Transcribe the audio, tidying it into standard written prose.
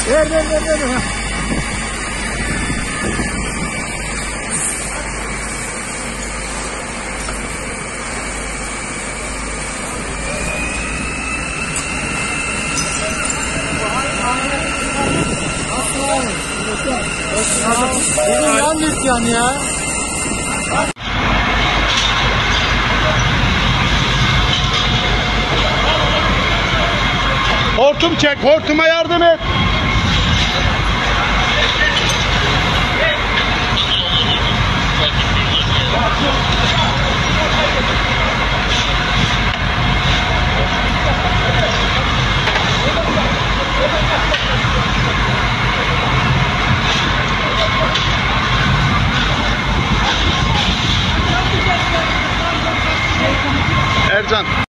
Ver. Bugün yan dükkan ya. Hortum çek, hortuma yardım et. Ercan.